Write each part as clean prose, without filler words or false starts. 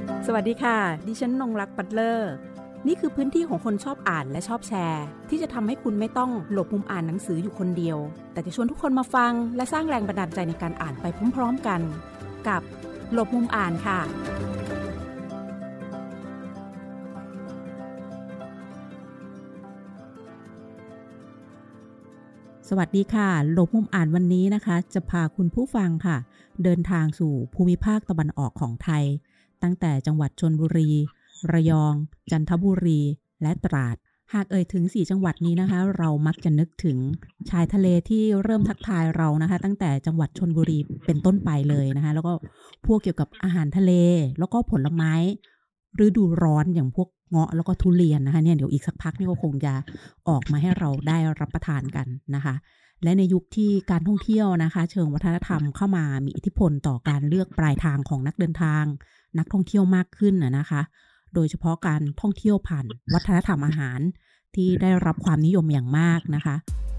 สวัสดีค่ะดิฉันนงรักปัตเลอร์นี่คือพื้นที่ของคนชอบอ่านและชอบแชร์ที่จะทำให้คุณไม่ต้องหลบมุมอ่านหนังสืออยู่คนเดียวแต่จะชวนทุกคนมาฟังและสร้างแรงบันดาลใจในการอ่านไปพร้อมๆกันกับหลบมุมอ่านค่ะสวัสดีค่ะหลบมุมอ่านวันนี้นะคะจะพาคุณผู้ฟังค่ะเดินทางสู่ภูมิภาคตะวันออกของไทยตั้งแต่จังหวัดชลบุรีระยองจันทบุรีและตราดหากเอ่ยถึง4จังหวัดนี้นะคะเรามักจะนึกถึงชายทะเลที่เริ่มทักทายเรานะคะตั้งแต่จังหวัดชลบุรีเป็นต้นไปเลยนะคะแล้วก็พวกเกี่ยวกับอาหารทะเลแล้วก็ผลไม้ฤดูร้อนอย่างพวกเงาะแล้วก็ทุเรียนนะคะเนี่ยเดี๋ยวอีกสักพักนี่ก็คงจะออกมาให้เราได้รับประทานกันนะคะและในยุคที่การท่องเที่ยวนะคะเชิงวัฒนธรรมเข้ามามีอิทธิพลต่อการเลือกปลายทางของนักเดินทางนักท่องเที่ยวมากขึ้นนะคะโดยเฉพาะการท่องเที่ยวผ่านวัฒนธรรมอาหารที่ได้รับความนิยมอย่างมากนะคะ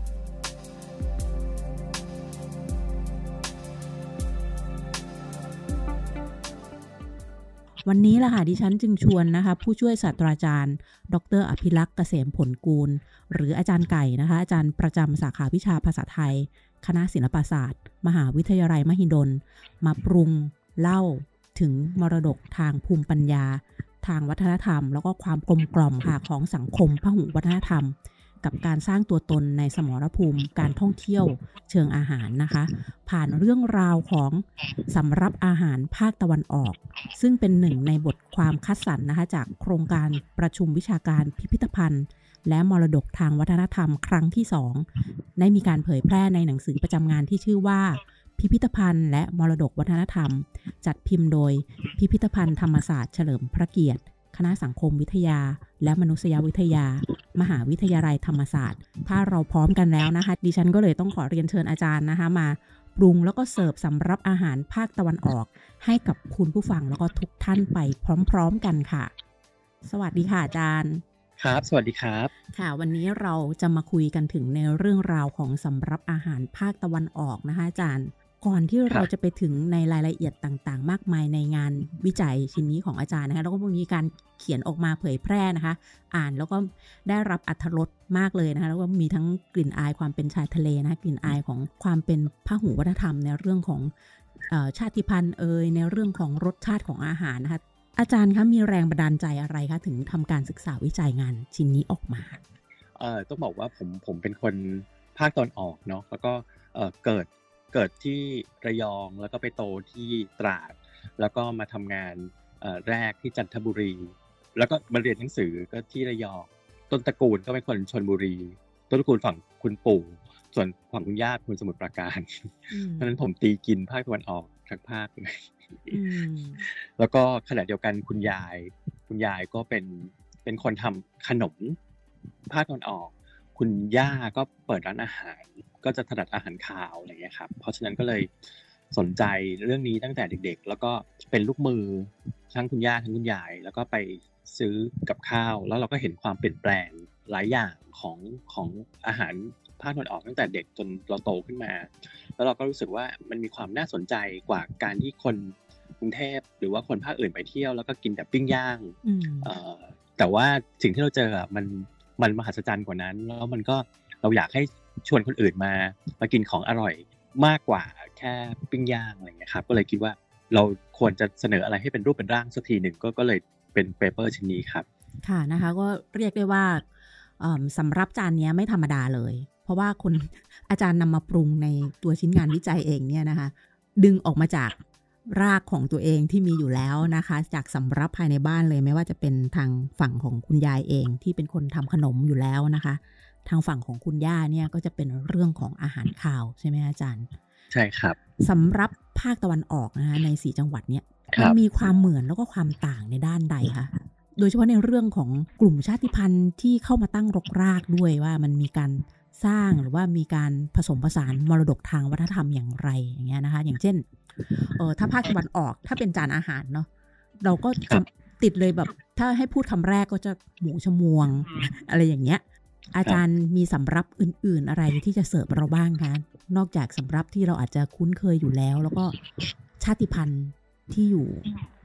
วันนี้ล่ะค่ะดิฉันจึงชวนนะคะผู้ช่วยศาสตราจารย์ดร.อภิลักษ์เกษมผลกูลหรืออาจารย์ไก่นะคะอาจารย์ประจำสาขาวิชาภาษาไทยคณะศิลปศาสตร์มหาวิทยาลัยมหิดลมาปรุงเล่าถึงมรดกทางภูมิปัญญาทางวัฒนธรรมแล้วก็ความกลมกล่อมค่ะของสังคมพหุวัฒนธรรมกับการสร้างตัวตนในสมรภูมิการท่องเที่ยวเชิงอาหารนะคะผ่านเรื่องราวของสำรับอาหารภาคตะวันออกซึ่งเป็นหนึ่งในบทความคัดสรรนะคะจากโครงการประชุมวิชาการพิพิธภัณฑ์และมรดกทางวัฒนธรรมครั้งที่2ได้มีการเผยแพร่ในหนังสือประจำงานที่ชื่อว่าพิพิธภัณฑ์และมรดกวัฒนธรรมจัดพิมพ์โดยพิพิธภัณฑ์ธรรมศาสตร์เฉลิมพระเกียรติคณะสังคมวิทยาและมนุษยวิทยามหาวิทยาลัยธรรมศาสตร์ถ้าเราพร้อมกันแล้วนะคะดิฉันก็เลยต้องขอเรียนเชิญอาจารย์นะคะมาปรุงแล้วก็เสิร์ฟสำรับอาหารภาคตะวันออกให้กับคุณผู้ฟังแล้วก็ทุกท่านไปพร้อมๆกันค่ะสวัสดีค่ะอาจารย์ครับสวัสดีครับค่ะวันนี้เราจะมาคุยกันถึงในเรื่องราวของสำรับอาหารภาคตะวันออกนะคะอาจารย์ก่อนที่เราจะไปถึงในรายละเอียดต่างๆมากมายในงานวิจัยชิ้นนี้ของอาจารย์นะคะแล้วก็มีการเขียนออกมาเผยแพร่นะคะอ่านแล้วก็ได้รับอรรถรสมากเลยนะคะแล้วก็มีทั้งกลิ่นอายความเป็นชายทะเลนะคะกลิ่นอายของความเป็นพหุวัฒนธรรมในเรื่องของชาติพันธุ์ในเรื่องของรสชาติของอาหารนะคะอาจารย์คะมีแรงบันดาลใจอะไรคะถึงทำการศึกษาวิจัยงานชิ้นนี้ออกมาต้องบอกว่าผมเป็นคนภาคตอนออกเนาะแล้วก็เกิดที่ระยองแล้วก็ไปโตที่ตราดแล้วก็มาทำงานแรกที่จันทบุรีแล้วก็มาเรียนหนังสือก็ที่ระยองต้นตระกูลก็เป็นคนชลบุรีต้นตระกูลฝั่งคุณปู่ส่วนฝั่งคุณย่าคนสมุทรปราการเพราะฉะนั้นผมตีกินภาคตะวันออกทั้งภาคเลยแล้วก็ขณะเดียวกันคุณยายก็เป็นคนทำขนมภาคตะวันออกคุณย่าก็เปิดร้านอาหารก็จะถนัดอาหารคาวอะไรเงี้ยครับเพราะฉะนั้นก็เลยสนใจเรื่องนี้ตั้งแต่เด็กๆแล้วก็เป็นลูกมือทั้งคุณย่าทั้งคุณยายแล้วก็ไปซื้อกับข้าวแล้วเราก็เห็นความเปลี่ยนแปลงหลายอย่างของอาหารภาคตะวันออกตั้งแต่เด็กจนเราโตขึ้นมาแล้วเราก็รู้สึกว่ามันมีความน่าสนใจกว่าการที่คนกรุงเทพหรือว่าคนภาคอื่นไปเที่ยวแล้วก็กินแต่ปิ้งย่างแต่ว่าสิ่งที่เราเจอมันมหัศจรรย์กว่านั้นแล้วมันก็เราอยากให้ชวนคนอื่นมากินของอร่อยมากกว่าแค่ปิ้งย่างอะไรเงี้ยครับก็เลยคิดว่าเราควรจะเสนออะไรให้เป็นรูปเป็นร่างสักทีหนึ่งก็เลยเป็นเปเปอร์ชิ้นนี้ครับค่ะนะคะก็เรียกได้ว่าสำรับจานนี้ไม่ธรรมดาเลยเพราะว่าคุณอาจารย์นำมาปรุงในตัวชิ้นงานวิจัยเองเนี่ยนะคะดึงออกมาจากรากของตัวเองที่มีอยู่แล้วนะคะจากสำรับภายในบ้านเลยไม่ว่าจะเป็นทางฝั่งของคุณยายเองที่เป็นคนทำขนมอยู่แล้วนะคะทางฝั่งของคุณย่าเนี่ยก็จะเป็นเรื่องของอาหารคาวใช่ไหมอาจารย์ใช่ครับสำรับภาคตะวันออกนะคะใน4จังหวัดเนี่ยมันมีความเหมือนแล้วก็ความต่างในด้านใดคะโดยเฉพาะในเรื่องของกลุ่มชาติพันธุ์ที่เข้ามาตั้งรกรากด้วยว่ามันมีการสร้างหรือว่ามีการผสมผสานมรดกทางวัฒนธรรมอย่างไรอย่างเงี้ยนะคะอย่างเช่นถ้าภาคตะวันออกถ้าเป็นจานอาหารเนาะเราก็ติดเลยแบบถ้าให้พูดคำแรกก็จะหมูชมวงอะไรอย่างเงี้ยอาจารย์มีสำรับอื่นๆอะไรที่จะเสิร์ฟเราบ้างคะนอกจากสำรับที่เราอาจจะคุ้นเคยอยู่แล้วแล้วก็ชาติพันธุ์ที่อยู่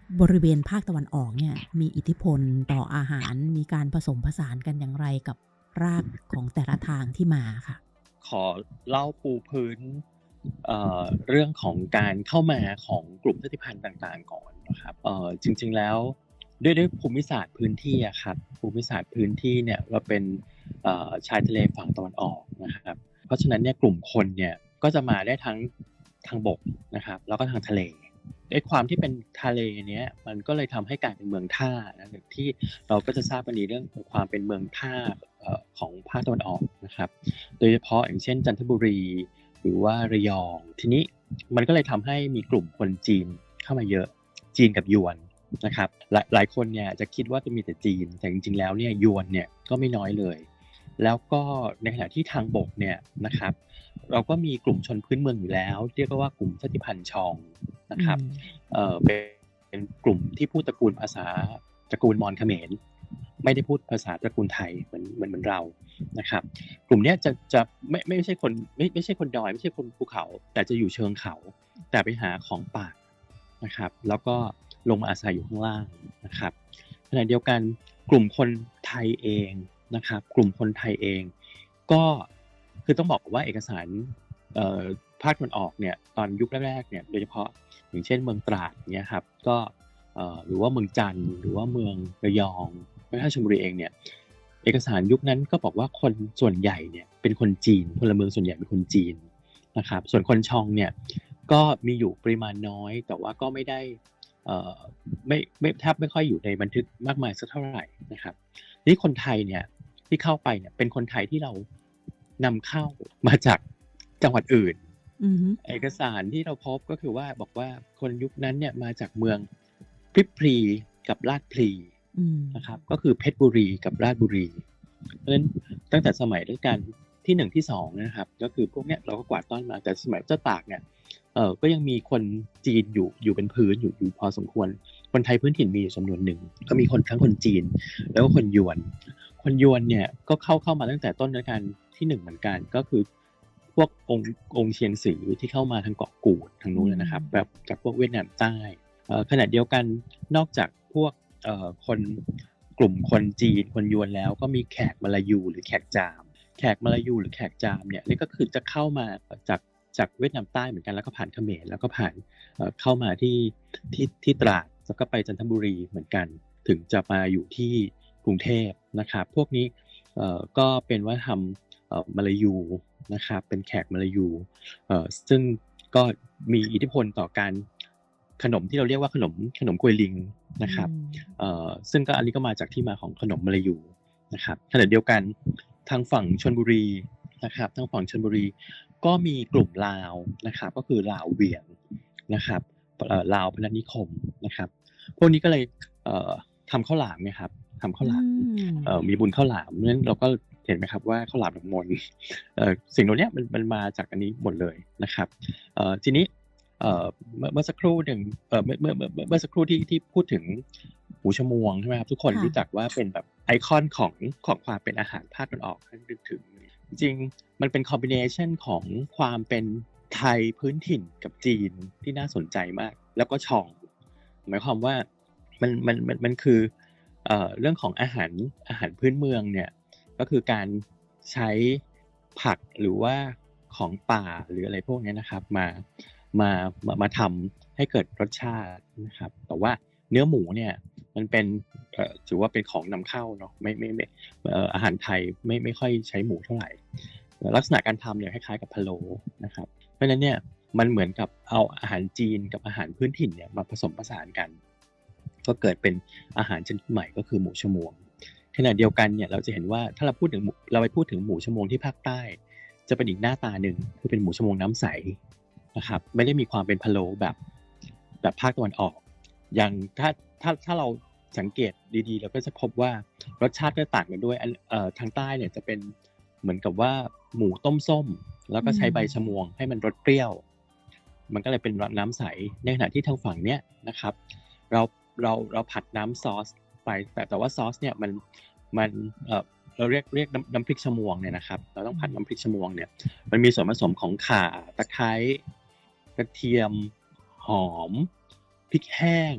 บริเวณภาคตะวันออกเนี่ยมีอิทธิพลต่ออาหารมีการผสมผสานกันอย่างไรกับรากของแต่ละทางที่มาค่ะขอเล่าปูพื้นเรื่องของการเข้ามาของกลุ่มชาติพันธุ์ต่างๆก่อนนะครับจริงๆแล้วด้วยภูมิศาสตร์พื้นที่อะครับภูมิศาสตร์พื้นที่เนี่ยเราเป็นชายทะเลฝั่งตะวันออกนะครับเพราะฉะนั้นเนี่ยกลุ่มคนเนี่ยก็จะมาได้ทั้งทางบกนะครับแล้วก็ทางทะเลด้วยความที่เป็นทะเลเนี้ยมันก็เลยทำให้กลายเป็นเมืองท่านะอย่างที่เราก็จะทราบวันนี้เรื่องของความเป็นเมืองท่าของภาคตะวันออกนะครับโดยเฉพาะอย่างเช่นจันทบุรีหรือว่าระยองทีนี้มันก็เลยทำให้มีกลุ่มคนจีนเข้ามาเยอะจีนกับยวนนะครับหลายคนเนี่ยจะคิดว่าจะมีแต่จีนแต่จริงๆแล้วเนี่ยยวนเนี่ยก็ไม่น้อยเลยแล้วก็ในขณะที่ทางบกเนี่ยนะครับเราก็มีกลุ่มชนพื้นเมืองอยู่แล้วเรียกว่ากลุ่มชาติพันธุ์ชองนะครับเป็นกลุ่มที่พูดตระกูลภาษาตระกูลมอญเขมรไม่ได้พูดภาษาตระกูลไทยเหมือนเรานะครับกลุ่มนี้จะไม่ใช่คนไม่ใช่คนดอยไม่ใช่คนภูเขาแต่จะอยู่เชิงเขาแต่ไปหาของป่านะครับแล้วก็ลงมาอาศัยอยู่ข้างล่างนะครับขณะเดียวกันกลุ่มคนไทยเองนะครับกลุ่มคนไทยเองก็คือต้องบอกว่าเอกสารภาคตะวันออกเนี่ยตอนยุคแรกๆเนี่ยโดยเฉพาะอย่างเช่นเมืองตราดเนี่ยครับก็หรือว่าเมืองจันทร์หรือว่าเมืองระยองแม้กระทั่งชลบุรีเองเนี่ยเอกสารยุคนั้นก็บอกว่าคนส่วนใหญ่เนี่ยเป็นคนจีนพลเมืองส่วนใหญ่เป็นคนจีนนะครับส่วนคนชองเนี่ยก็มีอยู่ปริมาณน้อยแต่ว่าก็ไม่ได้ไม่แทบไม่ค่อยอยู่ในบันทึกมากมายสักเท่าไหร่นะครับนี่คนไทยเนี่ยที่เข้าไปเนี่ยเป็นคนไทยที่เรานำเข้ามาจากจังหวัดอื่นเอกสารที่เราพบก็คือว่าบอกว่าคนยุคนั้นเนี่ยมาจากเมืองพริบพลีกับลาดพลีนะครับก็คือเพชรบุรีกับราชบุรีเพราะฉะนั้นตั้งแต่สมัยรัชกาลที่1ที่2นะครับก็คือพวกเนี้ยเราก็กวาดต้อนมาแต่สมัยเจ้าตากเนี่ยก็ยังมีคนจีนอยู่เป็นพื้นอยู่พอสมควรคนไทยพื้นถิ่นมีอยู่จำนวนหนึ่งก็มีทั้งคนจีนแล้วก็คนยวนเนี่ยก็เข้ามาตั้งแต่ต้นรัชกาลที่1เหมือนกันก็คือพวกองค์เชียงสือที่เข้ามาทางเกาะกูดทางนู้นนะครับแบบจากพวกเวียดนามใต้ขณะเดียวกันนอกจากพวกคนกลุ่มคนจีนคนยวนแล้วก็มีแขกมลายูหรือแขกจามเนี่ยนี่ก็คือจะเข้ามาจากเวียดนามใต้เหมือนกันแล้วก็ผ่านเขมรแล้วก็ผ่านเข้ามาที่ตราดแล้วก็ไปจันทบุรีเหมือนกันถึงจะมาอยู่ที่กรุงเทพนะครับพวกนี้ก็เป็นวัฒนธรรมมลายูนะครับเป็นแขกมลายูซึ่งก็มีอิทธิพลต่อการขนมที่เราเรียกว่าขนมกวยลิงนะครับซึ่งก็อันนี้ก็มาจากที่มาของขนมมลายูนะครับขณะเดียวกันทางฝั่งชลบุรีนะครับทางฝั่งชลบุรีก็มีกลุ่มลาวนะครับก็คือลาวเวียงนะครับลาวพนัสนิคมนะครับพวกนี้ก็เลยทำข้าวหลามนะครับทำข้าวหลามมีบุญข้าวหลามเพราะฉะนั้นเราก็เห็นไหมครับว่าข้าวหลามดอกมนสิ่งเหล่านี้มันมาจากอันนี้หมดเลยนะครับทีนี้เมื่อสักครู่หนึ่งเมื่อสักครู่ที่พูดถึงหูชมวงใช่ไหมครับทุกคนรู้จักว่าเป็นแบบไอคอนของความเป็นอาหารภาคตะวันออกนึกถึงจริงมันเป็นคอมบิเนชันของความเป็นไทยพื้นถิ่นกับจีนที่น่าสนใจมากแล้วก็ชองหมายความว่ามันคือเรื่องของอาหารพื้นเมืองเนี่ยก็คือการใช้ผักหรือว่าของป่าหรืออะไรพวกนี้นะครับมาทำให้เกิดรสชาตินะครับแต่ว่าเนื้อหมูเนี่ยมันเป็นถือว่าเป็นของนำเข้าเนาะไม่อาหารไทยไม่ค่อยใช้หมูเท่าไหร่ลักษณะการทำเนี่ยคล้ายๆกับพะโล้นะครับเพราะฉะนั้นเนี่ยมันเหมือนกับเอาอาหารจีนกับอาหารพื้นถิ่นเนี่ยมาผสมผสานกันก็เกิดเป็นอาหารชนิดใหม่ก็คือหมูชมวงขณะเดียวกันเนี่ยเราจะเห็นว่าถ้าเราไปพูดถึงหมูชมวงที่ภาคใต้จะเป็นอีกหน้าตาหนึ่งคือเป็นหมูชมวงน้ำใสนะครับไม่ได้มีความเป็นพะโล้แบบภาคตะวันออกอย่างถ้าเราสังเกตดีๆเราก็จะพบว่ารสชาติก็ต่างกันด้วยทางใต้เนี่ยจะเป็นเหมือนกับว่าหมูต้มส้มแล้วก็ใช้ใบชมวงให้มันรสเปรี้ยวมันก็เลยเป็นน้ำใสในขณะที่ทางฝั่งเนี้ยนะครับเราผัดน้ำซอสไปแต่ว่าซอสเนี่ยมันเราเรียกน้ำพริกชมวงเนี่ยนะครับเราต้องผัดน้ำพริกชมวงเนี่ยมันมีส่วนผสมของข่าตะไคร้กระเทียมหอมพริกแห้ง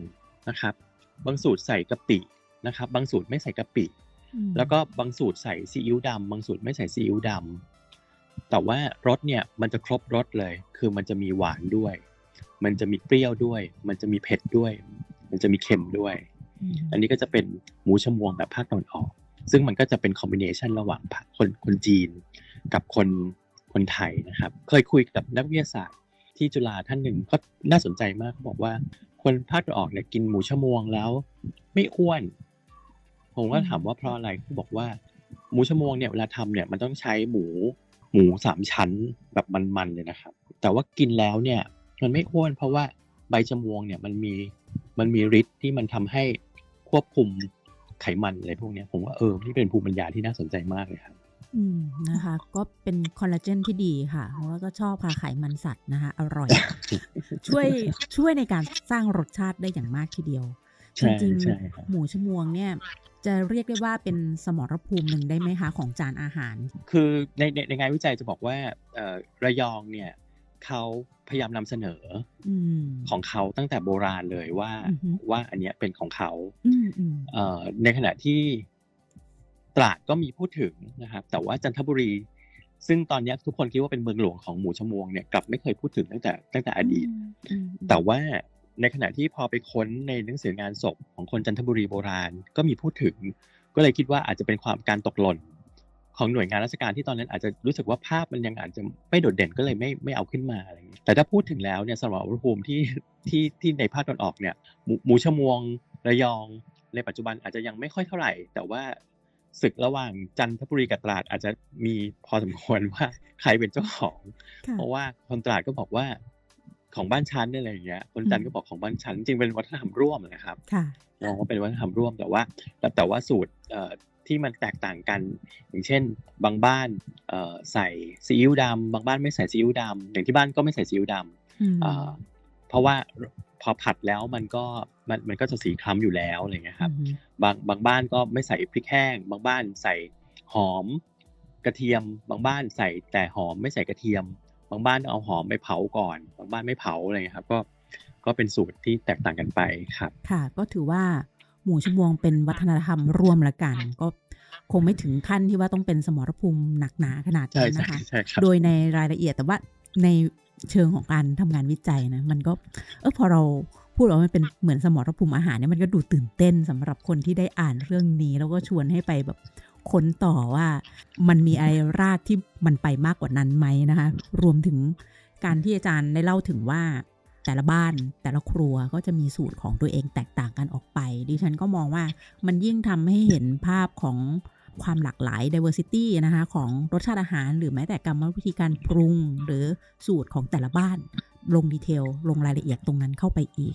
นะครับบางสูตรใส่กะปินะครับบางสูตรไม่ใส่กะปิแล้วก็บางสูตรใส่ซีอิ๊วดำบางสูตรไม่ใส่ซีอิ๊วดำแต่ว่ารสเนี่ยมันจะครบรสเลยคือมันจะมีหวานด้วยมันจะมีเปรี้ยวด้วยมันจะมีเผ็ดด้วยมันจะมีเค็มด้วยอันนี้ก็จะเป็นหมูชมวงแบบภาคตะวันออกซึ่งมันก็จะเป็นคอมบิเนชันระหว่างคนจีนกับคนไทยนะครับเคยคุยกับนักวิทยาศาสตร์ที่จุฬาท่านหนึ่งก็น่าสนใจมากเขาบอกว่าคนภาคตะวันออกเนี่ยกินหมูชมวงแล้วไม่อ้วนผมก็ถามว่าเพราะอะไรเขาบอกว่าหมูชมวงเนี่ยเวลาทำเนี่ยมันต้องใช้หมู3 ชั้นแบบมันๆเลยนะครับแต่ว่ากินแล้วเนี่ยมันไม่อ้วนเพราะว่าใบชมวงเนี่ยมันมีฤทธิ์ที่มันทำให้ควบคุมไขมันอะไรพวกนี้ผมว่านี่เป็นภูมิปัญญาที่น่าสนใจมากเลยครับนะคะก็เป็นคอลลาเจนที่ดีค่ะเพราะว่าก็ชอบค่ะไขมันสัตว์นะคะอร่อย ช่วยในการสร้างรสชาติได้อย่างมากทีเดียวจริงๆหมูชมวงเนี่ยจะเรียกได้ว่าเป็นสมรภูมิหนึ่งได้ไหมคะของจานอาหารคือในงานวิจัยจะบอกว่าระยองเนี่ยเขาพยายามนำเสนอของเขาตั้งแต่โบราณเลยว่าอันเนี้ยเป็นของเขาในขณะที่ตราดก็มีพูดถึงนะครับแต่ว่าจันทบุรีซึ่งตอนนี้ทุกคนคิดว่าเป็นเมืองหลวงของหมูชมวงเนี่ยกลับไม่เคยพูดถึงตั้งแต่อดีตแต่ว่าในขณะที่พอไปค้นในหนังสืองานศพของคนจันทบุรีโบราณก็มีพูดถึงก็เลยคิดว่าอาจจะเป็นการตกหล่นของหน่วยงานราชการที่ตอนนั้นอาจจะรู้สึกว่าภาพมันยังอาจจะไม่โดดเด่นก็เลยไม่เอาขึ้นมาอะไรอย่างนี้แต่ถ้าพูดถึงแล้วเนี่ยสมรภูมิที่ในภาคตะวันออกเนี่ยหมูชมวงระยองในปัจจุบันอาจจะยังไม่ค่อยเท่าไหร่แต่ว่าศึกระหว่างจันทบุรีกับตราดอาจจะมีพอสมควรว่าใครเป็นเจ้าของเพราะว่าคนตราดก็บอกว่าของบ้านชั้นอะไรอย่างเงี้ยคนจันทร์ก็บอกของบ้านชั้นจริงเป็นวัฒนธรรมร่วมนะครับมองว่าเป็นวัฒนธรรมร่วมแต่ว่าสูตรที่มันแตกต่างกันอย่างเช่นบางบ้านใส่ซีอิ๊วดำบางบ้านไม่ใส่ซีอิ๊วดำอย่างที่บ้านก็ไม่ใส่ซีอิ๊วดำเพราะว่าพอผัดแล้วมันก็จะสีคล้ำอยู่แล้วอะไรเงี้ยครับบางบ้านก็ไม่ใส่พริกแห้งบางบ้านใส่หอมกระเทียมบางบ้านใส่แต่หอมไม่ใส่กระเทียมบางบ้านเอาหอมไปเผาก่อนบางบ้านไม่เผาอะไรเงี้ยครับก็เป็นสูตรที่แตกต่างกันไปครับค่ะก็ถือว่าหมูชมวงเป็นวัฒนธรรมร่วมละกันก็คงไม่ถึงขั้นที่ว่าต้องเป็นสมรภูมิหนักหนาขนาดนั้นนะคะโดยในรายละเอียดแต่ว่าในเชิงของการทำงานวิจัยนะมันก็พอเราพูดว่ามันเป็นเหมือนสมรภูมิอาหารเนี่ยมันก็ดูตื่นเต้นสำหรับคนที่ได้อ่านเรื่องนี้แล้วก็ชวนให้ไปแบบค้นต่อว่ามันมีอะไรรากที่มันไปมากกว่านั้นไหมนะคะรวมถึงการที่อาจารย์ได้เล่าถึงว่าแต่ละบ้านแต่ละครัวก็จะมีสูตรของตัวเองแตกต่างกันออกไปดิฉันก็มองว่ามันยิ่งทำให้เห็นภาพของความหลากหลาย diversity นะคะของรสชาติอาหารหรือแม้แต่กรรมวิธีการปรุงหรือสูตรของแต่ละบ้านลงดีเทลลงรายละเอียดตรงนั้นเข้าไปอีก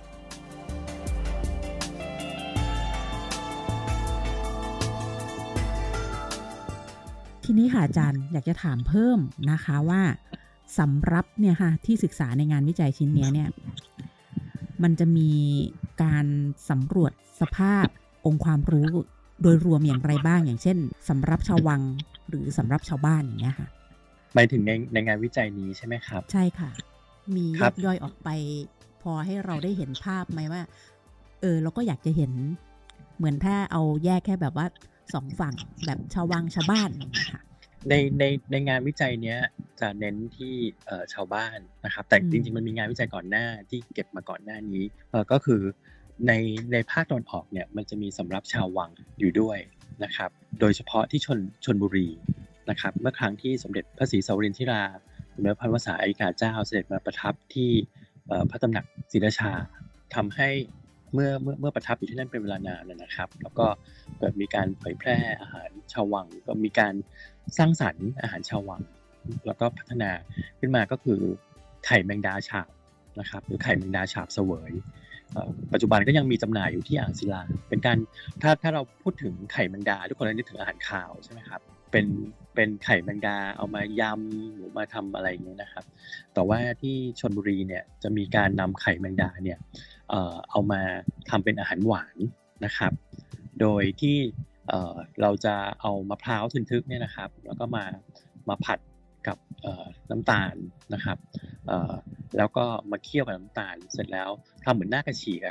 ทีนี้ค่ะอาจารย์อยากจะถามเพิ่มนะคะว่าสำหรับเนี่ยค่ะที่ศึกษาในงานวิจัยชิ้นนี้เนี่ยมันจะมีการสำรวจสภาพองค์ความรู้โดยรวมอย่างไรบ้างอย่างเช่นสำหรับชาววังหรือสำหรับชาวบ้านอย่างเงี้ยค่ะหมายถึงในงานวิจัยนี้ใช่ไหมครับใช่ค่ะมีแยกย่อยออกไปพอให้เราได้เห็นภาพไหมว่าเราก็อยากจะเห็นเหมือนถ้าเอาแยกแค่แบบว่าสองฝั่งแบบชาววังชาวบ้านนะคะในงานวิจัยเนี้ยจะเน้นที่ชาวบ้านนะครับแต่จริงๆมันมีงานวิจัยก่อนหน้าที่เก็บมาก่อนหน้านี้ก็คือในภาคตะวันออกเนี่ยมันจะมีสำหรับชาววังอยู่ด้วยนะครับโดยเฉพาะที่ชลบุรีนะครับเมื่อครั้งที่สมเด็จพระศรีสวรินทราสมเด็จพระวสาอัยกาเจ้าเสด็จมาประทับที่พระตำหนักศรีราชาทำให้เมื่อประทับอยู่ที่นั่นเป็นเวลานานนะครับแล้วก็เกิดมีการเผยแพร่อาหารชาววังก็มีการสร้างสรรค์อาหารชาววังแล้วก็พัฒนาขึ้นมาก็คือไข่แมงดาฉาบนะครับหรือไข่แมงดาฉาบเสวยปัจจุบันก็ยังมีจำหน่ายอยู่ที่อ่างศิลาเป็นการถ้าเราพูดถึงไข่แมงดาทุกคนนึกถึงอาหารคาวใช่ไหมครับเป็นไข่แมงดาเอามายำหรือมาทำอะไรอย่างเงี้ยนะครับแต่ว่าที่ชลบุรีเนี่ยจะมีการนำไข่แมงดาเนี่ยเอามาทำเป็นอาหารหวานนะครับโดยที่เราจะเอามะพร้าวทึนๆเนี่ยนะครับแล้วก็มาผัดกับน้ำตาลนะครับแล้วก็มาเคี่ยวกับน้ำตาลเสร็จแล้วทำเหมือนหน้ากระฉีกอะครับ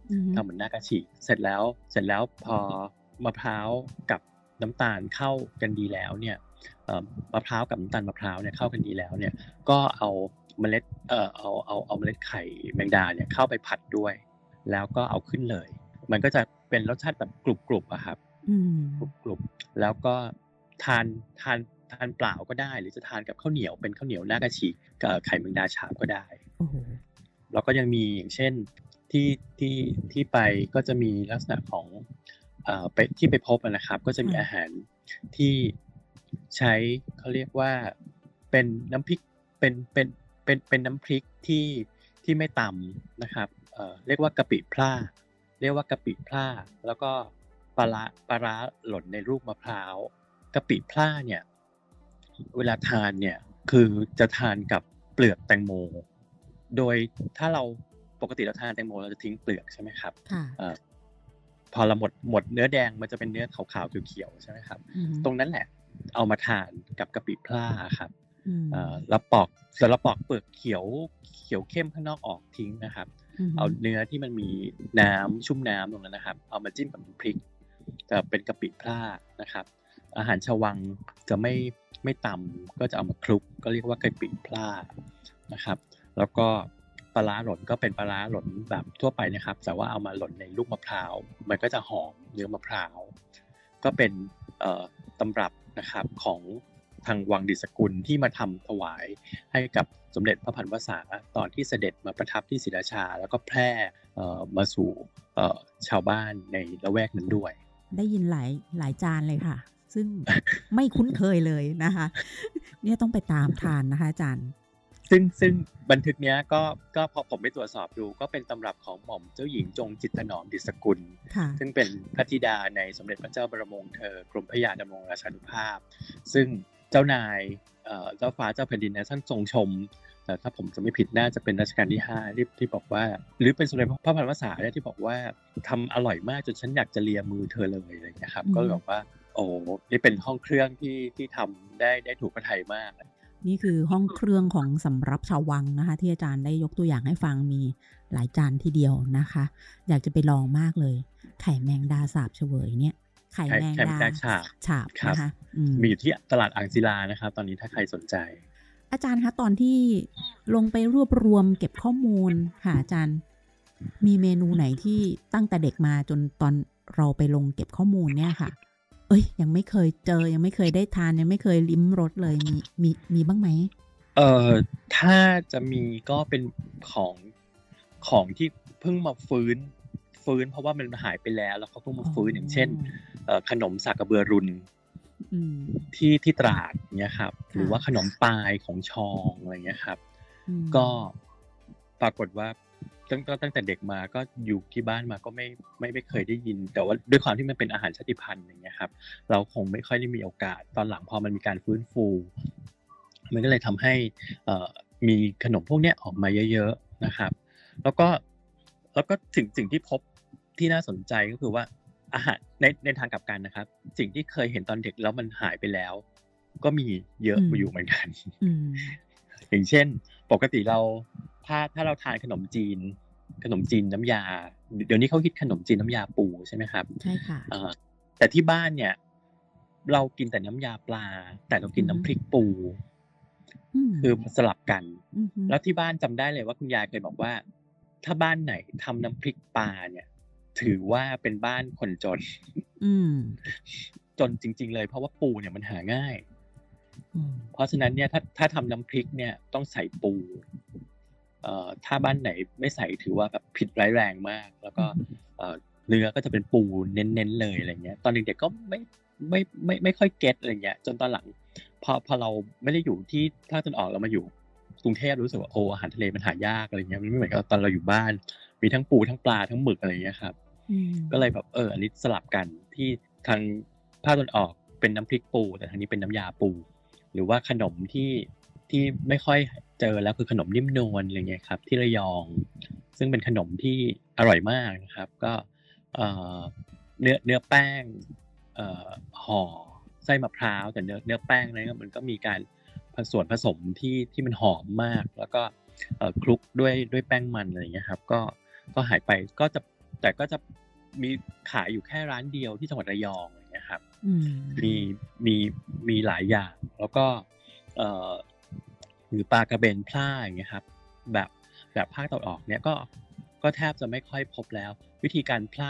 ทำเหมือนหน้ากะทิเสร็จแล้วพอมะพร้าวกับน้ำตาลเข้ากันดีแล้วเนี่ยมะพร้าวกับน้ำตาลมะพร้าวเนี่ยเข้ากันดีแล้วเนี่ยก็เอาเมล็ดเอาเมล็ดไข่แมงดาเนี่ยเข้าไปผัดด้วยแล้วก็เอาขึ้นเลยมันก็จะเป็นรสชาติแบบกรุบๆอะครับกรุบๆแล้วก็ทานเปล่าก็ได้หรือจะทานกับข้าวเหนียวเป็นข้าวเหนียวหน้ากะทิกับไข่แมงดาฉาบก็ได้แล้วก็ยังมีอย่างเช่นที่ไปก็จะมีลักษณะของไปที่ไปพบนะครับก็จะมีอาหารที่ใช้เขาเรียกว่าเป็นน้ำพริกเป็นน้ำพริกที่ไม่ตำนะครับเรียกว่ากะปิพร่าแล้วก็ปลาร้าหล่นในลูกมะพร้าวกะปิพร่าเนี่ยเวลาทานเนี่ยคือจะทานกับเปลือกแตงโมโดยถ้าเราปกติเราทานแตงโมเราจะทิ้งเปลือกใช่ไหมครับพอเราหมดเนื้อแดงมันจะเป็นเนื้อขาวๆเขียวๆใช่ไหมครับตรงนั้นแหละเอามาทานกับกะปิพร่าครับเราปอกเปลือกเขียวเข้มข้างนอกออกทิ้งนะครับเอาเนื้อที่มันมีน้ำชุ่มน้ำตรงนั้นนะครับเอามาจิ้มกับน้ำพริกจะเป็นกะปิพร่านะครับอาหารชาววังจะไม่ตำก็จะเอามาคลุกก็เรียกว่ากะปิพร่านะครับแล้วก็ปลาร้าหล่นก็เป็นปลาร้าหล่นแบบทั่วไปนะครับแต่ว่าเอามาหล่นในลูกมะพร้าวมันก็จะหอมเนื้อมะพร้าวก็เป็นตำรับนะครับของทางวังดิษกุลที่มาทำถวายให้กับสมเด็จพระพันวษาตอนที่เสด็จมาประทับที่ศรีราชาแล้วก็แพร่มาสู่ชาวบ้านในละแวกนั้นด้วยได้ยินหลายจานเลยค่ะซึ่ง ไม่คุ้นเคยเลยนะคะเนี่ยต้องไปตามทานนะคะอาจารย์ซึ่งบันทึกเนี้ยก็พอผมไปตรวจสอบดูก็เป็นตำรับของหม่อมเจ้าหญิงจงจิตถนอมดิษกุลซึ่งเป็นพระธิดาในสมเด็จพระเจ้าบรมวงศ์เธอกรมพระยาดำรงราชานุภาพซึ่งเจ้านายเจ้าฟ้าเจ้าแผ่นดินท่านทรงชมแต่ถ้าผมจะไม่ผิดน่าจะเป็นรัชกาลที่5ที่บอกว่าหรือเป็นสมเด็จพระพันวษาเนี่ยที่บอกว่าทำอร่อยมากจนฉันอยากจะเลียมือเธอเลยอะไรอย่างเงี้ยครับก็เลยบอกว่าโอ้นี่เป็นห้องเครื่องที่ทำได้ถูกพระทัยมากนี่คือห้องเครื่องของสำรับชาววังนะคะที่อาจารย์ได้ยกตัวอย่างให้ฟังมีหลายจานทีเดียวนะคะอยากจะไปลองมากเลยไข่แมงดาสาบเฉวยเนี่ยไข่แมงดาฉาบนะคะมีอยู่ที่ตลาดอ่างศิลานะครับตอนนี้ถ้าใครสนใจอาจารย์คะตอนที่ลงไปรวบรวมเก็บข้อมูลค่ะอาจารย์มีเมนูไหนที่ตั้งแต่เด็กมาจนตอนเราไปลงเก็บข้อมูลเนี่ยค่ะยังไม่เคยเจอยังไม่เคยได้ทานยังไม่เคยลิ้มรสเลยมีบ้างไหมถ้าจะมีก็เป็นของที่เพิ่งมาฟื้นเพราะว่ามันหายไปแล้วเขาเพิ่งมาฟื้นอย่างเช่นขนมสากกระเบือรุนที่ตราดเนี่ยครับหรือว่าขนมปลายของชองอะไรเงี้ยครับก็ปรากฏว่าตั้งแต่เด็กมาก็อยู่ที่บ้านมาก็ไม่เคยได้ยินแต่ว่าด้วยความที่มันเป็นอาหารชาติพันธุ์อย่างเงี้ยครับเราคงไม่ค่อยได้มีโอกาสตอนหลังพอมันมีการฟื้นฟูมันก็เลยทำให้มีขนมพวกนี้ออกมาเยอะๆนะครับแล้วก็สิ่งที่พบที่น่าสนใจก็คือว่าอาหารในทางกลับกันนะครับสิ่งที่เคยเห็นตอนเด็กแล้วมันหายไปแล้วก็มีเยอะอยู่เหมือนกันอย่างเช่นปกติเราถ้าเราทานขนมจีนน้ำยาเดี๋ยวนี้เขาคิดขนมจีนน้ำยาปูใช่ไหมครับใช่ค่ะแต่ที่บ้านเนี่ยเรากินแต่น้ำยาปลาแต่เรากินน้ำพริกปูคือสลับกันแล้วที่บ้านจำได้เลยว่าคุณยายเคยบอกว่าถ้าบ้านไหนทำน้ำพริกปลาเนี่ยถือว่าเป็นบ้านคนจนจนจริงๆเลยเพราะว่าปูเนี่ยมันหาง่ายเพราะฉะนั้นเนี่ยถ้าทำน้ำพริกเนี่ยต้องใส่ปูถ้าบ้านไหนไม่ใส่ถือว่าแบบผิดร้ายแรงมากแล้วก็เนื้อก็จะเป็นปูเน้นๆเลยอะไรเงี้ยตอนเด็กๆก็ไม่ค่อยเก็ตอะไรเงี้ยจนตอนหลังพอเราไม่ได้อยู่ที่ภาคตะวันออกเรามาอยู่กรุงเทพรู้สึกว่าอาหารทะเลมันหายากอะไรเงี้ยมันไม่เหมือนกับตอนเราอยู่บ้านมีทั้งปูทั้งปลาทั้งหมึกอะไรเงี้ยครับก็เลยแบบอันนี้สลับกันที่ทางภาคตะวันออกเป็นน้ำพริกปูแต่ทางนี้เป็นน้ำยาปูหรือว่าขนมที่ไม่ค่อยเจอแล้วคือขนมนิ่มนวลอะไรเงี้ยครับที่ระยองซึ่งเป็นขนมที่อร่อยมากนะครับก็เนื้อแป้งห่อไส้มะพร้าวแต่เนื้อแป้งอะไรมันก็มีการส่วนผสมที่มันหอมมากแล้วก็คลุกด้วยแป้งมันอะไรเงี้ยครับก็หายไปก็จะแต่ก็จะมีขายอยู่แค่ร้านเดียวที่จังหวัดระยองอย่างเงี้ยครับมีมีหลายอย่างแล้วก็หรือปลากระเบนพล่าอย่างเงี้ยครับแบบภาคตะวันออกเนี่ยก็แทบจะไม่ค่อยพบแล้ววิธีการพล่า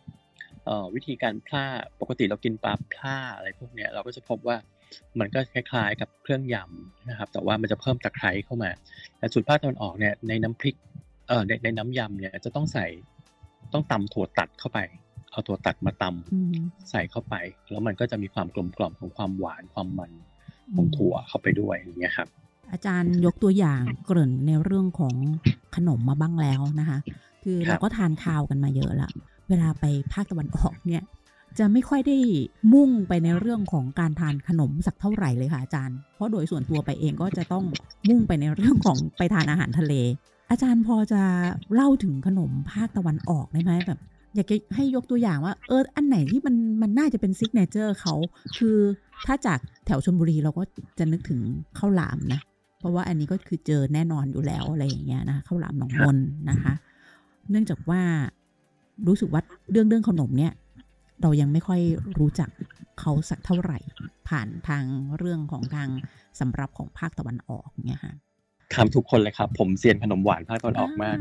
ปกติเรากินปลาพล่าอะไรพวกเนี้ยเราก็จะพบว่ามันก็คล้ายๆกับเครื่องยำนะครับแต่ว่ามันจะเพิ่มตะไคร้เข้ามาแต่ส่วนภาคตะวันออกเนี่ยในน้ำพริกในน้ำยำเนี่ยจะต้องตำถั่วตัดเข้าไปเอาถั่วตัดมาตำใส่เข้าไปแล้วมันก็จะมีความกลมกล่อมของความหวานความมันของถั่วเข้าไปด้วยอย่างเงี้ยครับอาจารย์ยกตัวอย่างเกริ่นในเรื่องของขนมมาบ้างแล้วนะคะคือเราก็ทานข้าวกันมาเยอะละเวลาไปภาคตะวันออกเนี่ยจะไม่ค่อยได้มุ่งไปในเรื่องของการทานขนมสักเท่าไหร่เลยค่ะอาจารย์เพราะโดยส่วนตัวไปเองก็จะต้องมุ่งไปในเรื่องของไปทานอาหารทะเลอาจารย์พอจะเล่าถึงขนมภาคตะวันออกได้ไหมแบบอยากจะให้ยกตัวอย่างว่าอันไหนที่มันน่าจะเป็นซิกเนเจอร์เขาคือถ้าจากแถวชลบุรีเราก็จะนึกถึงข้าวหลามนะเพราะว่าอันนี้ก็คือเจอแน่นอนอยู่แล้วอะไรอย่างเงี้ยนะข้าวหลามหนองมนนะคะเนื่องจากว่ารู้สึกว่าเรื่องขนมเนี่ยเรายังไม่ค่อยรู้จักเขาสักเท่าไหร่ผ่านทางเรื่องของทางสำรับของภาคตะวันออกเนี่ยค่ะถามทุกคนเลยครับผมเซียนขนมหวานภาคตะวันออกมาก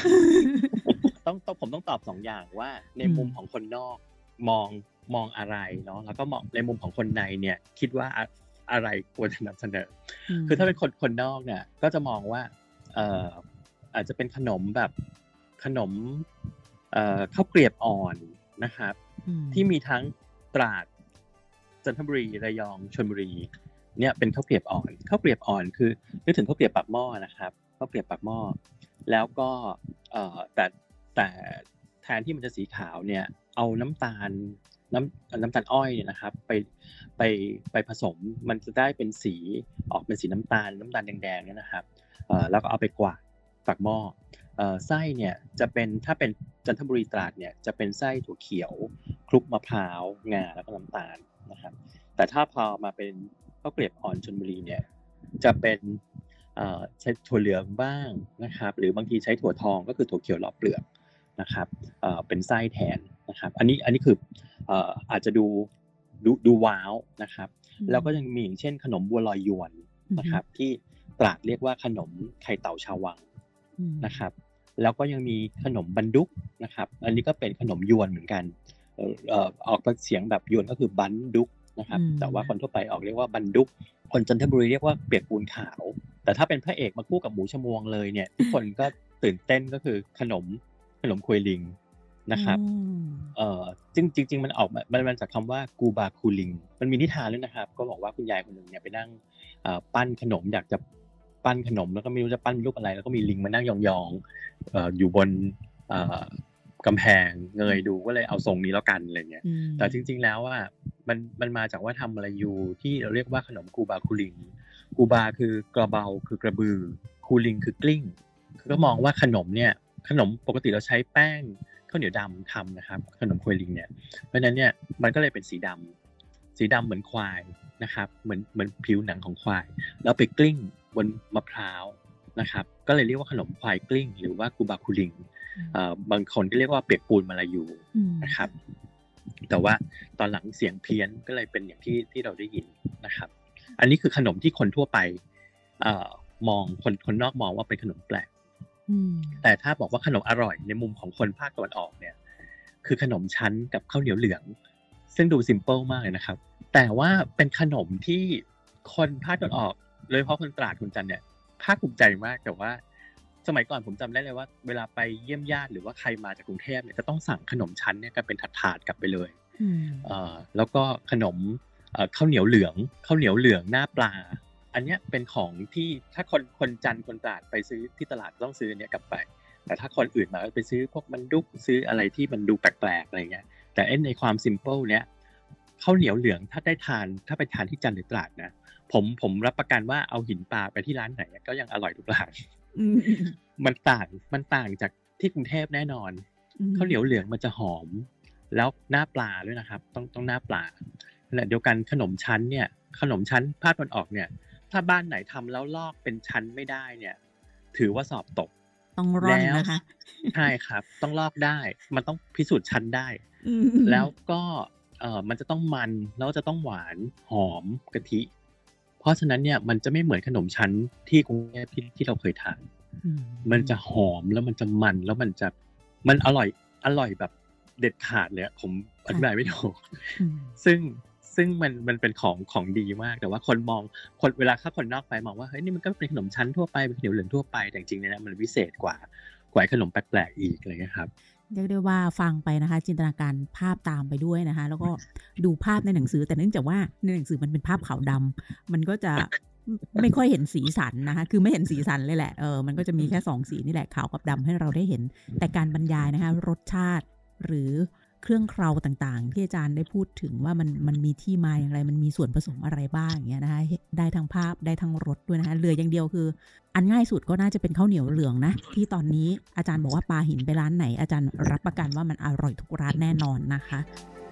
ผมต้องตอบ2อย่างว่าในมุมของคนนอกมองอะไรเนาะแล้วก็มองในมุมของคนในเนี่ยคิดว่าอะไรควรจะนำเสนอคือถ้าเป็นคนนอกเนี่ยก็จะมองว่าอาจจะเป็นขนมแบบขนมข้าวเกรียบอ่อนนะครับที่มีทั้งตราดจันทบุรีระยองชลบุรีเนี่ยเป็นข้าวเกรียบอ่อนคือนึกถึงข้าวเกรียบปากหม้อนะครับข้าวเกรียบปากหม้อแล้วก็แต่แทนที่มันจะสีขาวเนี่ยเอาน้ำตาลอ้อยเนี่ยนะครับไปผสมมันจะได้เป็นสีออกเป็นสีน้ำตาลแดงๆเนี่ยนะครับแล้วก็เอาไปกวาดปากหม้อไส้เนี่ยจะเป็นถ้าเป็นจันทบุรีตราดเนี่ยจะเป็นไส้ถั่วเขียวคลุกมะพร้าวงาแล้วก็น้ำตาลนะครับแต่ถ้าพอมาเป็นข้าวเกรียบอ่อนชลบุรีเนี่ยจะเป็นใช้ถั่วเหลืองบ้างนะครับหรือบางทีใช้ถั่วทองก็คือถั่วเขียวรอบเปลือกนะครับเป็นไส้แทนนะครับอันนี้คืออาจจะดูว้าวนะครับแล้วก็ยังมีอย่างเช่นขนมบัวลอยยวนนะครับที่ตราดเรียกว่าขนมไข่เต่าชาววังนะครับแล้วก็ยังมีขนมบันดุกนะครับอันนี้ก็เป็นขนมยวนเหมือนกันออกเสียงแบบยวนก็คือบันดุกนะครับแต่ว่าคนทั่วไปออกเรียกว่าบันดุกคนจันทบุรีเรียกว่าเปียกปูนขาวแต่ถ้าเป็นพระเอกมาคู่กับหมูชมวงเลยเนี่ยทุกคนก็ตื่นเต้นก็คือขนมควยลิงนะครับจริงมันออกมันจากคำว่ากูบาคูลิงมันมีนิทานด้วยนะครับก็บอกว่าคุณยายคนหนึ่งเนี่ยไปนั่งปั้นขนมอยากจะปั้นขนมแล้วก็ไม่รู้จะปั้นรูปอะไรแล้วก็มีลิงมานั่งยองๆอยู่บนกำแพงเงยดูก็เลยเอาทรงนี้แล้วกันอะไรเงี้ยแต่จริงๆแล้วอ่ะมันมาจากว่าทำอะไรอยู่ที่เราเรียกว่าขนมกูบาคูลิงกูบาคือกระเบาคือกระบือคูลิงคือกลิ้งคือก็มองว่าขนมปกติเราใช้แป้งข้าวเหนียวดำทำนะครับขนมควยลิงเนี่ยเพราะฉะนั้นเนี่ยมันก็เลยเป็นสีดำเหมือนควายนะครับเหมือนผิวหนังของควายแล้วไปกลิ้งบนมะพร้าวนะครับก็เลยเรียกว่าขนมควายกลิ้งหรือว่ากูบาคูลิงบางคนก็เรียกว่าเปียกปูนมาลายูนะครับแต่ว่าตอนหลังเสียงเพี้ยนก็เลยเป็นอย่างที่เราได้ยินนะครับอันนี้คือขนมที่คนทั่วไปมองคนนอกมองว่าเป็นขนมแปลกแต่ถ้าบอกว่าขนมอร่อยในมุมของคนภาคตะวันออกเนี่ยคือขนมชั้นกับข้าวเหนียวเหลืองซึ่งดูซิมเปิลมากเลยนะครับแต่ว่าเป็นขนมที่คนภาคตะวันออกโดยเฉพาะคนตราดคนจันทร์เนี่ยภาคภูมิใจมากแต่ว่าสมัยก่อนผมจำได้เลยว่าเวลาไปเยี่ยมญาติหรือว่าใครมาจากกรุงเทพเนี่ยจะต้องสั่งขนมชั้นเนี่ยกันเป็นถาดๆกลับไปเลยแล้วก็ขนมข้าวเหนียวเหลืองหน้าปลาอันนี้เป็นของที่ถ้าคนจันทร์คนตราดไปซื้อที่ตลาดต้องซื้อเนี่ยกลับไปแต่ถ้าคนอื่นมาไปซื้อพวกมันดุกซื้ออะไรที่มันดูแปลกๆอะไรเงี้ยแต่ในความซิมเปิลเนี้ยข้าวเหนียวเหลืองถ้าไปทานที่จันทร์หรือตราดนะผมรับประกันว่าเอาหินปลาไปที่ร้านไหนก็ยังอร่อยทุกร้านมันต่างจากที่กรุงเทพแน่นอนข้าวเหนียวเหลืองมันจะหอมแล้วหน้าปลาด้วยนะครับต้องหน้าปลาขณะเดียวกันขนมชั้นภาคตะวันออกเนี่ยถ้าบ้านไหนทำแล้วลอกเป็นชั้นไม่ได้เนี่ยถือว่าสอบตกต้องร่อนนะคะใช่ครับต้องลอกได้มันต้องพิสูจน์ชั้นได้แล้วก็มันจะต้องมันแล้วจะต้องหวานหอมกะทิเพราะฉะนั้นเนี่ยมันจะไม่เหมือนขนมชั้นที่กรุงเทพที่เราเคยทานมันจะหอมแล้วมันจะมันแล้วมันอร่อยแบบเด็ดขาดเลยผมอธิบายไม่ถูกซึ่งมันเป็นของดีมากแต่ว่าคนเวลาถ้าคนนอกไปมองว่าเฮ้ยนี่มันก็เป็นขนมชั้นทั่วไปเป็นขนมเหลืองทั่วไปแต่จริงๆเนี่ยมันพิเศษกว่าขนมแปลกๆอีกอะไรเงี้ยครับเรียกได้ว่าฟังไปนะคะจินตนาการภาพตามไปด้วยนะคะแล้วก็ดูภาพในหนังสือแต่เนื่องจากว่าในหนังสือมันเป็นภาพขาวดำมันก็จะไม่ค่อยเห็นสีสันนะคะคือไม่เห็นสีสันเลยแหละมันก็จะมีแค่2สีนี่แหละขาวกับดำให้เราได้เห็นแต่การบรรยายนะคะรสชาติหรือเครื่องเคราต่างๆที่อาจารย์ได้พูดถึงว่ามันมีที่มาอย่างไรมันมีส่วนผสมอะไรบ้างอย่างเงี้ยนะคะได้ทั้งภาพได้ทั้งรสด้วยนะคะเหลืออย่างเดียวคืออันง่ายสุดก็น่าจะเป็นข้าวเหนียวเหลืองนะที่ตอนนี้อาจารย์บอกว่าปลาหินไปร้านไหนอาจารย์รับประกันว่ามันอร่อยทุกร้านแน่นอนนะคะ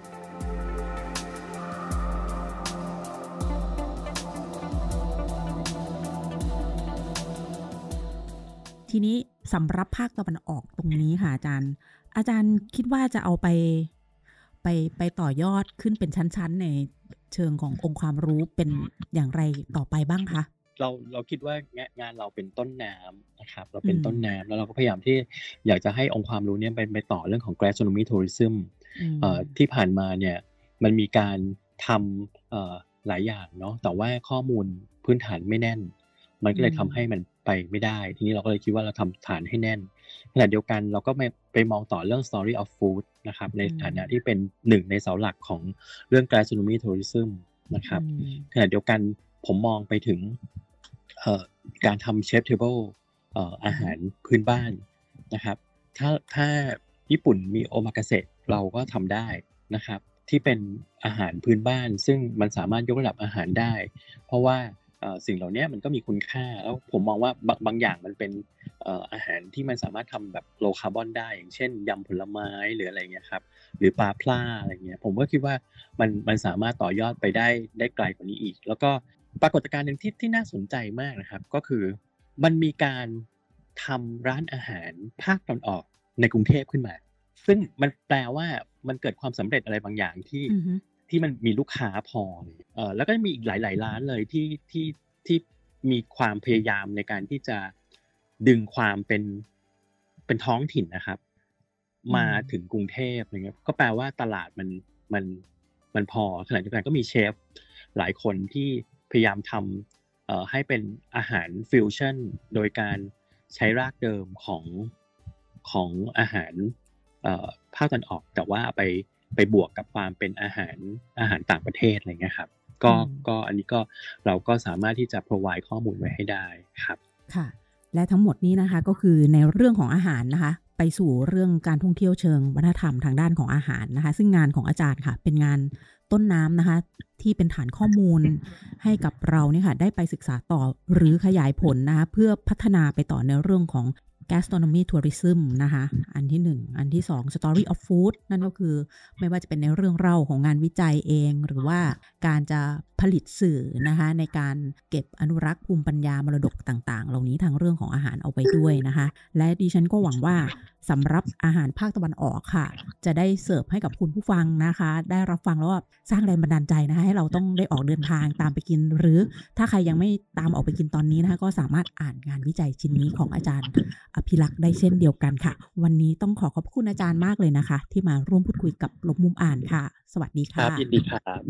ทีนี้สำหรับภาคตะวันออกตรงนี้ค่ะอาจารย์คิดว่าจะเอาไปต่อยอดขึ้นเป็นชั้นๆในเชิงขององค์ความรู้เป็นอย่างไรต่อไปบ้างคะเราคิดว่างานเราเป็นต้นน้ำนะครับเราเป็นต้นน้ำแล้วเราก็พยายามที่อยากจะให้องค์ความรู้เนี่ยไปต่อเรื่องของ gastronomy tourism ที่ผ่านมาเนี่ยมันมีการทำหลายอย่างเนาะแต่ว่าข้อมูลพื้นฐานไม่แน่นมันก็เลยทำให้มันไปไม่ได้ทีนี้เราก็เลยคิดว่าเราทำฐานให้แน่นขณะเดียวกันเราก็ไปมองต่อเรื่อง story of food นะครับในฐานะที่เป็นหนึ่งในเสาหลักของเรื่อง gastronomy tourism นะครับขณะเดียวกันผมมองไปถึงการทำ chef table อาหารพื้นบ้านนะครับถ้าญี่ปุ่นมีโอมากาเสะเราก็ทำได้นะครับที่เป็นอาหารพื้นบ้านซึ่งมันสามารถยกระดับอาหารได้เพราะว่าสิ่งเหล่านี้มันก็มีคุณค่าแล้วผมมองว่าบางอย่างมันเป็นอาหารที่มันสามารถทำแบบโลคาร์บอนได้อย่างเช่นยำผลไม้หรืออะไรเงี้ยครับหรือปลาพล่าอะไรเงี้ยผมก็คิดว่ามันสามารถต่อยอดไปได้ไกลกว่านี้อีกแล้วก็ปรากฏการณ์หนึ่งที่น่าสนใจมากนะครับก็คือมันมีการทำร้านอาหารภาคตะวันออกในกรุงเทพขึ้นมาซึ่งมันแปลว่ามันเกิดความสำเร็จอะไรบางอย่างที่มันมีลูกค้าพอแล้วก็มีอีกหลายๆร้านเลยที่มีความพยายามในการที่จะดึงความเป็นท้องถิ่นนะครับมาถึงกรุงเทพอะไรเงี้ยก็แปลว่าตลาดมันพอขณะเดียวกันก็มีเชฟหลายคนที่พยายามทำให้เป็นอาหารฟิวชั่นโดยการใช้รากเดิมของอาหารภาคตะวันออกแต่ว่าไปบวกกับความเป็นอาหารต่างประเทศอะไรเงี้ยครับก็อันนี้ก็เราก็สามารถที่จะ provide ข้อมูลไว้ให้ได้ครับค่ะและทั้งหมดนี้นะคะก็คือในเรื่องของอาหารนะคะไปสู่เรื่องการท่องเที่ยวเชิงวัฒนธรรมทางด้านของอาหารนะคะซึ่งงานของอาจารย์ค่ะเป็นงานต้นน้ำนะคะที่เป็นฐานข้อมูลให้กับเราเนี่ยค่ะได้ไปศึกษาต่อหรือขยายผลนะคะเพื่อพัฒนาไปต่อในเรื่องของ gastronomy tourism นะคะอันที่1อันที่2 story of food นั่นก็คือไม่ว่าจะเป็นในเรื่องเล่าของงานวิจัยเองหรือว่าการจะผลิตสื่อนะคะในการเก็บอนุรักษ์ภูมิปัญญามรดกต่างๆเหล่านี้ทางเรื่องของอาหารเอาไปด้วยนะคะและดิฉันก็หวังว่าสำหรับอาหารภาคตะวันออกค่ะจะได้เสิร์ฟให้กับคุณผู้ฟังนะคะได้รับฟังแล้วสร้างแรงบันดาลใจนะคะให้เราต้องได้ออกเดินทางตามไปกินหรือถ้าใครยังไม่ตามออกไปกินตอนนี้นะคะก็สามารถอ่านงานวิจัยชิ้นนี้ของอาจารย์อภิลักษ์ได้เช่นเดียวกันค่ะวันนี้ต้องขอบคุณอาจารย์มากเลยนะคะที่มาร่วมพูดคุยกับลบมุมอ่านค่ะสวัสดีค่ะยินดีครับ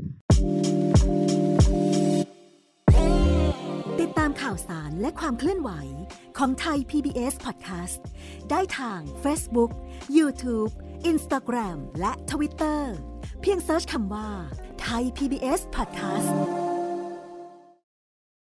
ติดตามข่าวสารและความเคลื่อนไหวของไทย PBS Podcast ได้ทาง Facebook, YouTube, Instagram และ Twitter เพียงเสิร์ชคำว่าไทย PBS Podcast